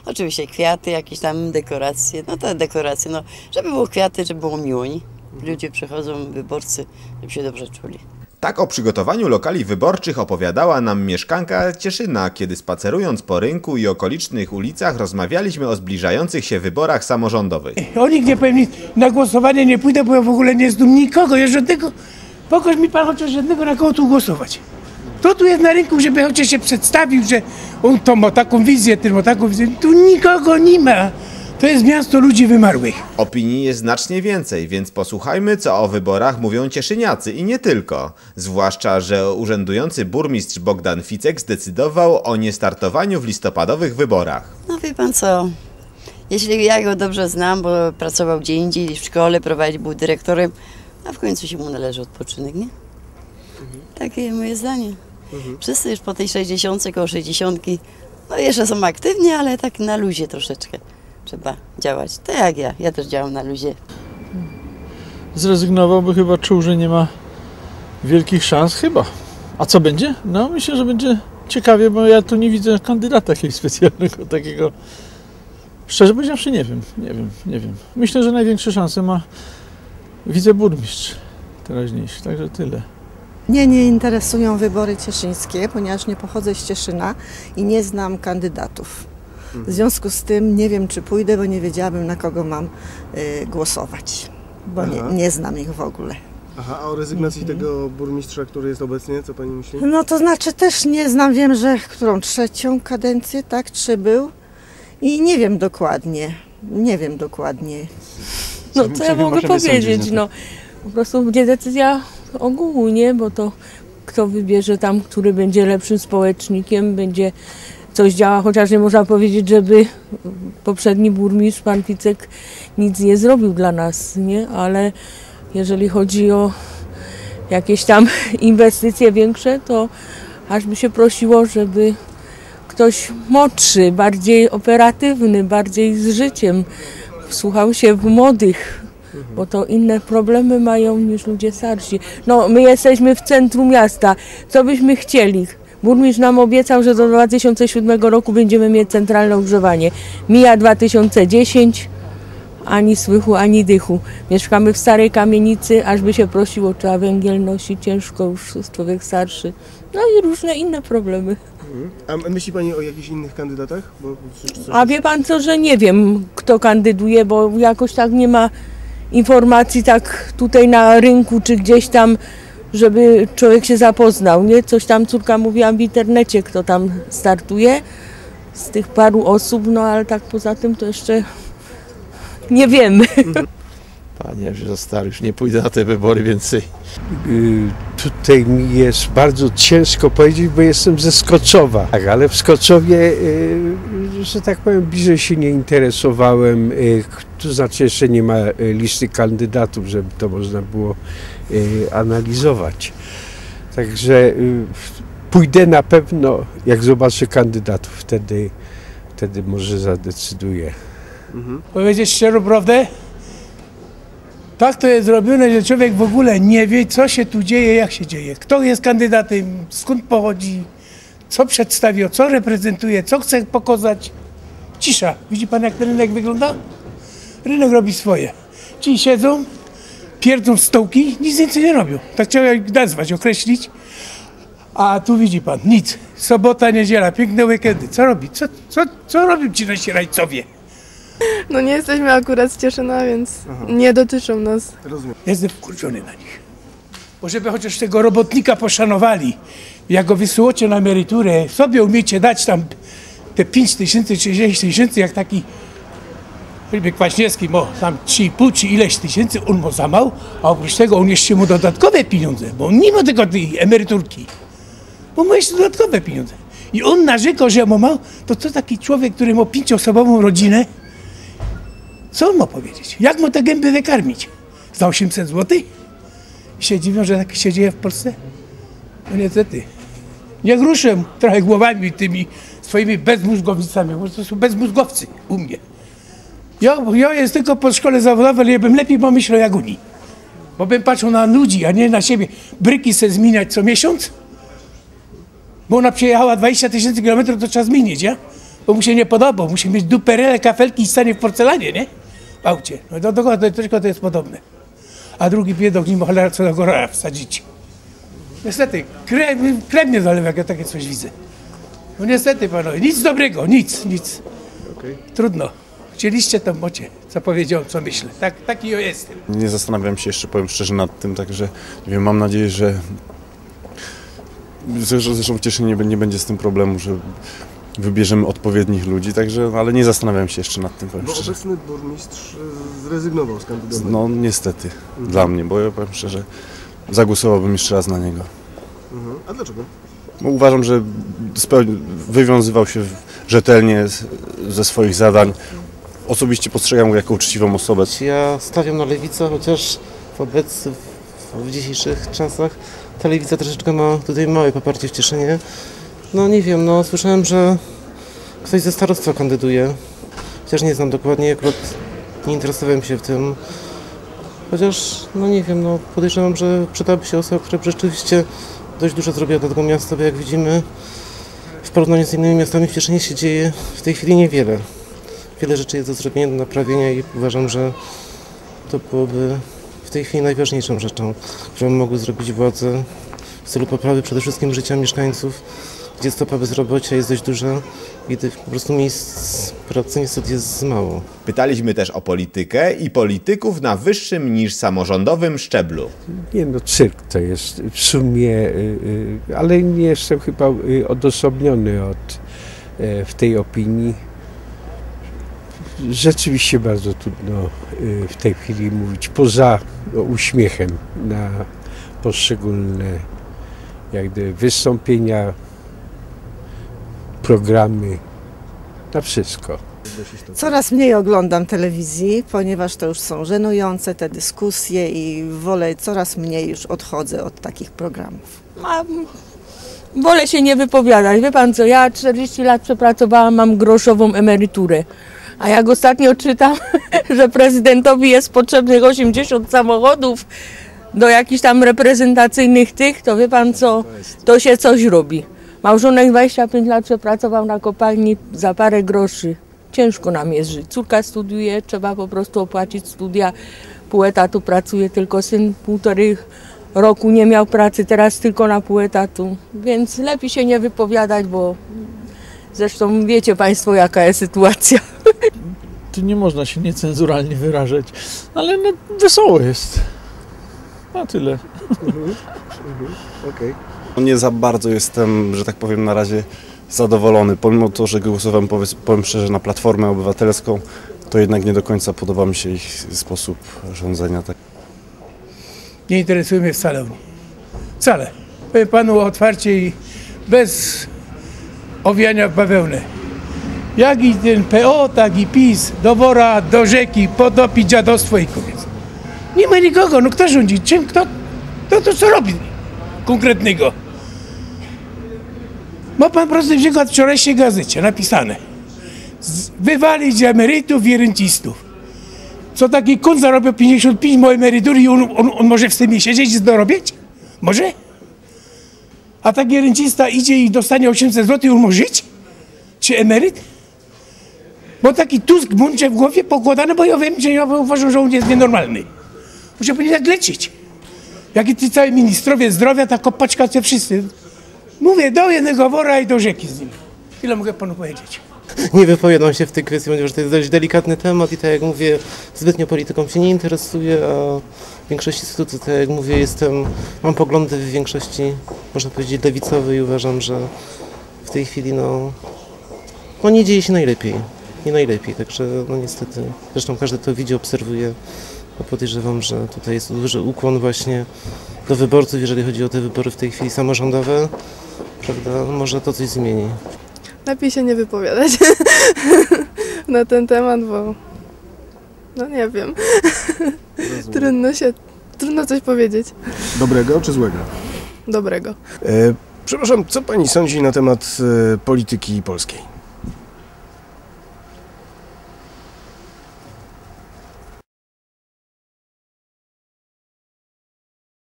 Oczywiście kwiaty, jakieś tam dekoracje, no te dekoracje, no żeby było kwiaty, żeby było miło, nie? Ludzie przychodzą, wyborcy, żeby się dobrze czuli. Tak o przygotowaniu lokali wyborczych opowiadała nam mieszkanka Cieszyna, kiedy spacerując po rynku i okolicznych ulicach rozmawialiśmy o zbliżających się wyborach samorządowych. O nikt nie powiem nic, na głosowanie nie pójdę, bo ja w ogóle nie znam nikogo, ja żadnego, pokaż mi pan chociaż żadnego, na kogo tu głosować. Kto tu jest na rynku, żeby chociaż się przedstawił, że on to ma taką wizję, ten ma taką wizję, tu nikogo nie ma. To jest miasto ludzi wymarłych. Opinii jest znacznie więcej, więc posłuchajmy, co o wyborach mówią cieszyniacy i nie tylko. Zwłaszcza, że urzędujący burmistrz Bogdan Ficek zdecydował o niestartowaniu w listopadowych wyborach. No wie pan co, jeśli ja go dobrze znam, bo pracował gdzie indziej w szkole, prowadził, był dyrektorem, a w końcu się mu należy odpoczynek, nie? Takie moje zdanie. Wszyscy już po tej 60, koło 60, no jeszcze są aktywni, ale tak na luzie troszeczkę. Trzeba działać. Tak jak ja. Ja też działam na luzie. Zrezygnował, bo chyba czuł, że nie ma wielkich szans. Chyba. A co będzie? No myślę, że będzie ciekawie, bo ja tu nie widzę kandydata jakiegoś specjalnego takiego. Szczerze powiedziawszy nie wiem. Myślę, że największe szanse ma wiceburmistrz teraźniejszy. Także tyle. Mnie nie interesują wybory cieszyńskie, ponieważ nie pochodzę z Cieszyna i nie znam kandydatów. W związku z tym nie wiem, czy pójdę, bo nie wiedziałabym, na kogo mam głosować, bo nie znam ich w ogóle. Aha, a o rezygnacji tego burmistrza, który jest obecnie, co pani myśli? No to znaczy też nie znam, wiem, że którą trzecią kadencję, tak, czy był i nie wiem dokładnie, No co ja mogę powiedzieć, no po prostu będzie decyzja ogółu, nie, bo to kto wybierze tam, który będzie lepszym społecznikiem, będzie coś działa, chociaż nie można powiedzieć, żeby poprzedni burmistrz, pan Ficek, nic nie zrobił dla nas, nie? Ale jeżeli chodzi o jakieś tam inwestycje większe, to aż by się prosiło, żeby ktoś młodszy, bardziej operatywny, bardziej z życiem, wsłuchał się w młodych, bo to inne problemy mają niż ludzie starsi. No, my jesteśmy w centrum miasta, co byśmy chcieli? Burmistrz nam obiecał, że do 2007 roku będziemy mieć centralne ogrzewanie. Mija 2010, ani słychu, ani dychu. Mieszkamy w starej kamienicy, aż by się prosiło, trzeba węgiel nosić, ciężko już jest człowiek starszy. No i różne inne problemy. A myśli pani o jakichś innych kandydatach? A wie pan co, że nie wiem, kto kandyduje, bo jakoś tak nie ma informacji tak tutaj na rynku, czy gdzieś tam, żeby człowiek się zapoznał, nie? Coś tam córka mówiła w internecie, kto tam startuje z tych paru osób, no ale tak poza tym to jeszcze nie wiemy. Panie, że za stary, już nie pójdę na te wybory więcej. Tutaj mi jest bardzo ciężko powiedzieć, bo jestem ze Skoczowa. Tak, ale w Skoczowie, że tak powiem, bliżej się nie interesowałem. To znaczy jeszcze nie ma listy kandydatów, żeby to można było analizować. Także pójdę na pewno, jak zobaczę kandydatów, wtedy może zadecyduję. Powiedzieć szczerą prawdę? Tak to jest zrobione, że człowiek w ogóle nie wie, co się tu dzieje, jak się dzieje. Kto jest kandydatem, skąd pochodzi, co przedstawia, co reprezentuje, co chce pokazać. Cisza. Widzi pan, jak ten rynek wygląda? Rynek robi swoje. Ci siedzą, pierdzą stołki, nic więcej nie robią. Tak trzeba ich nazwać, określić. A tu widzi pan, nic. Sobota, niedziela, piękne weekendy. Co robi? Co robią ci nasi rajcowie? No nie jesteśmy akurat z Cieszyna, więc nie dotyczą nas. Rozumiem. Jestem wkurwiony na nich. Bo żeby chociaż tego robotnika poszanowali, jak go wysyłacie na emeryturę, sobie umiecie dać tam te 5 tysięcy czy 6 tysięcy, jak taki choćby Kwaśniewski ma tam 3,5 czy ileś tysięcy, on ma za mało, a oprócz tego on jeszcze mu dodatkowe pieniądze, bo on nie ma tylko tej emeryturki, bo ma jeszcze dodatkowe pieniądze. I on narzekał, że ma mało, to co taki człowiek, który ma 5-osobową rodzinę, co on ma powiedzieć? Jak mu te gęby wykarmić? Za 800 zł? I się dziwią, że tak się dzieje w Polsce? No niestety. Niech ruszę trochę głowami tymi swoimi bezmózgowicami, bo to są bezmózgowcy u mnie. Ja jest tylko po szkole zawodowej, ale ja bym lepiej pomyślał jak oni. Bo bym patrzył na ludzi, a nie na siebie. Bryki se zmieniać co miesiąc? Bo ona przejechała 20 000 kilometrów, to trzeba zmienić, ja? bo mu się nie podoba, musi mieć duperele, kafelki i stanie w porcelanie, nie? W aucie. No tylko to jest podobne. A drugi biedok nie ma cholera co do góra wsadzić. Niestety, krew mnie zalewa, jak ja takie coś widzę. No niestety, panowie, nic dobrego, nic. Okay. Trudno. Chcieliście, to macie, co powiedziałem, co myślę. Taki ja jestem. Nie zastanawiam się jeszcze, powiem szczerze, nad tym, także nie wiem, mam nadzieję, że zresztą w Cieszynie nie będzie z tym problemu, że wybierzemy odpowiednich ludzi, także, ale nie zastanawiam się jeszcze nad tym, powiem szczerze. Bo obecny burmistrz zrezygnował z kandydowania. No niestety, dla mnie, bo ja powiem szczerze, zagłosowałbym jeszcze raz na niego. A dlaczego? Bo uważam, że wywiązywał się rzetelnie ze swoich zadań. Osobiście postrzegam go jako uczciwą osobę. Ja stawiam na lewicę, chociaż w dzisiejszych czasach ta lewica troszeczkę ma tutaj małe poparcie w Cieszynie. No nie wiem, no słyszałem, że ktoś ze starostwa kandyduje. Chociaż nie znam dokładnie, akurat nie interesowałem się w tym. Chociaż, no nie wiem, no podejrzewam, że przydałaby się osoba, która rzeczywiście dość dużo zrobiła dla tego miasta, bo jak widzimy, w porównaniu z innymi miastami w Cieszynie się dzieje w tej chwili niewiele. Wiele rzeczy jest do zrobienia, do naprawienia i uważam, że to byłoby w tej chwili najważniejszą rzeczą, którą mogły zrobić władze w celu poprawy przede wszystkim życia mieszkańców, gdzie stopa bezrobocia jest dość duża i po prostu miejsc pracy niestety jest mało. Pytaliśmy też o politykę i polityków na wyższym niż samorządowym szczeblu. Nie no, cyrk to jest w sumie, ale nie jestem chyba odosobniony w tej opinii. Rzeczywiście bardzo trudno w tej chwili mówić poza uśmiechem na poszczególne jak gdyby wystąpienia, programy, na wszystko. Coraz mniej oglądam telewizji, ponieważ to już są żenujące te dyskusje i coraz mniej już odchodzę od takich programów. Wolę się nie wypowiadać. Wie pan co, ja 40 lat przepracowałam, mam groszową emeryturę. A jak ostatnio czytam, że prezydentowi jest potrzebnych 80 samochodów do jakichś tam reprezentacyjnych tych, to wie pan co, to się coś robi. Małżonek 25 lat przepracował na kopalni za parę groszy. Ciężko nam jest żyć. Córka studiuje, trzeba po prostu opłacić studia. Pół etatu pracuje, tylko syn 1,5 roku nie miał pracy, teraz tylko na pół etatu. Więc lepiej się nie wypowiadać, bo zresztą wiecie państwo, jaka jest sytuacja. Tu nie można się niecenzuralnie wyrażać, ale no, wesoło jest. Na tyle. Okej. Nie za bardzo jestem, że tak powiem, na razie zadowolony. Pomimo to, że głosowałem, powiem szczerze, na Platformę Obywatelską, to jednak nie do końca podoba mi się ich sposób rządzenia. Nie interesuje mnie wcale oni. Wcale. Powiem panu otwarcie i bez owijania w bawełnę. Jak i ten PO, tak i PiS do wora, do rzeki, potopi dziadostwo i koniec. Nie ma nikogo, no kto rządzi? Czym, kto to co robi konkretnego? Ma pan prosty przykład w wczorajszej gazecie napisane. Wywalić emerytów i rencistów. Co taki kun zarobił 55 ma emerytury i on może w tym siedzieć i dorobić? Może? A taki rencista idzie i dostanie 800 zł i on może żyć? Czy emeryt? Bo taki Tusk mądrze w głowie pokładany, bo ja wiem, że ja uważam, że on jest nienormalny. Muszę powinien tak leczyć. Jak i ci całe ministrowie zdrowia, ta kopaczka, te wszyscy. Mówię, do jednego wora i do rzeki z nim. Tyle mogę panu powiedzieć. Nie wypowiadam się w tej kwestii, ponieważ to jest dość delikatny temat i tak jak mówię, zbytnio polityką się nie interesuję, a w większości instytucji, tak jak mówię, mam poglądy w większości, można powiedzieć, lewicowe i uważam, że w tej chwili no nie dzieje się najlepiej. Nie najlepiej, także no niestety, zresztą każdy to widzi, obserwuje. Podejrzewam, że tutaj jest duży ukłon właśnie do wyborców, jeżeli chodzi o te wybory w tej chwili samorządowe, prawda? Może to coś zmieni. Lepiej się nie wypowiadać na ten temat, bo no nie wiem. Trudno coś powiedzieć. Dobrego czy złego? Dobrego. Przepraszam, co pani sądzi na temat polityki polskiej?